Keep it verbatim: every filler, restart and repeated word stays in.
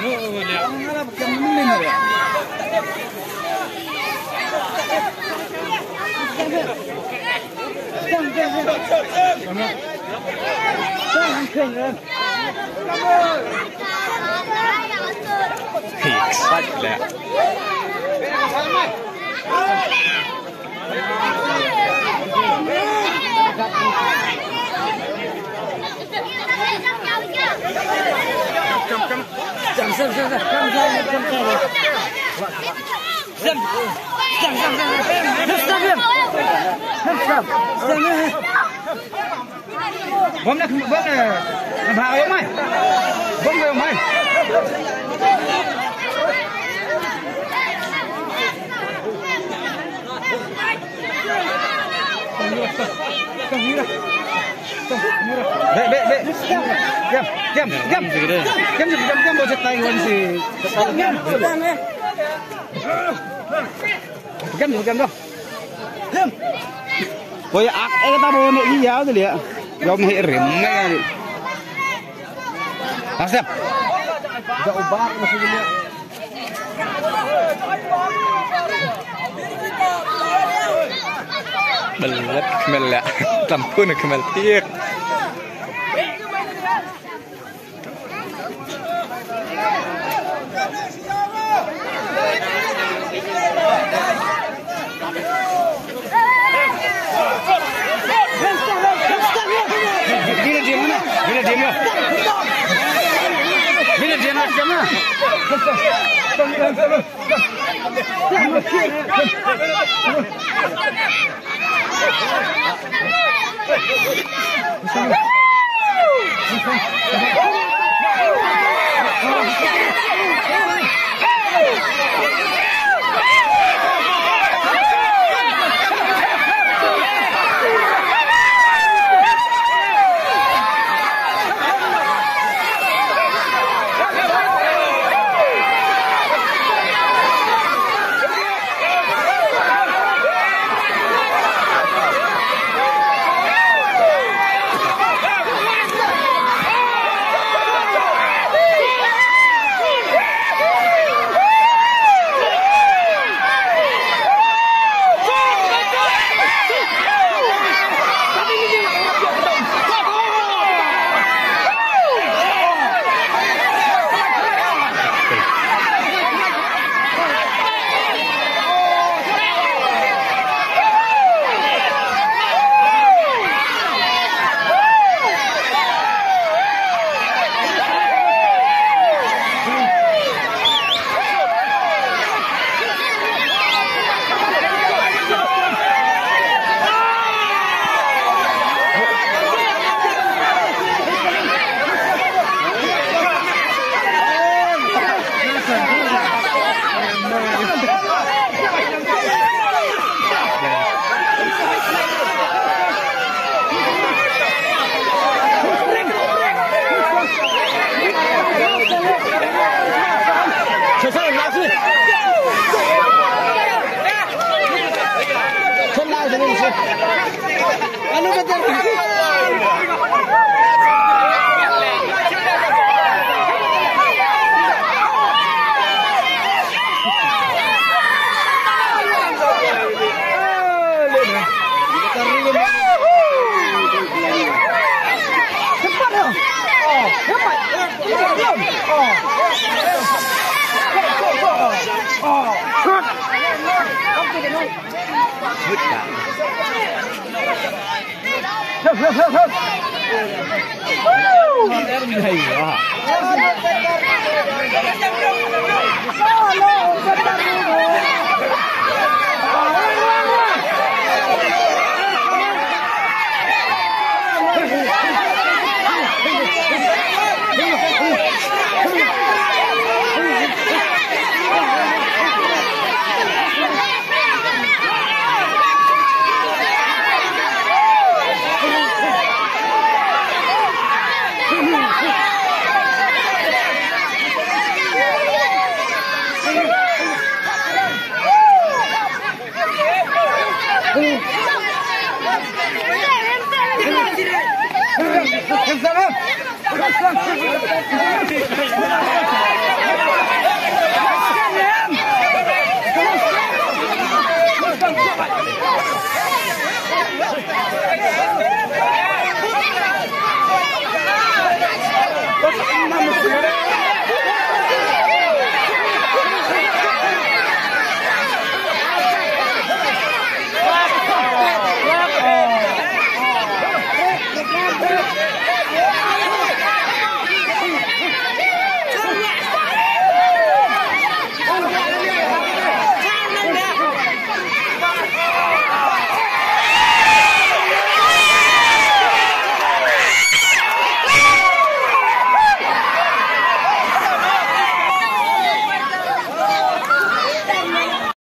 Exakt. Jam, jam, jam, jam, jam, jam, jam, jam, jam, jam, jam, jam. Bấm này, bấm này, vào em ơi, bấm về em ơi. Bek, bek, bek. Jam, jam, jam, jam, jam, jam, jam, boleh tay wan si. Jam, jam, eh. Jam, jam, jam. Jam. Boleh ak, eh kita boleh ni jauh tu dia. Jauh ni rem ni. Asap. Jauh bak masih dia. Belat kemelak, tampun kemel tiak. Bila dia mana? Bila dia mana? Bila dia nak jam mana? Ano ba dyan? Come on.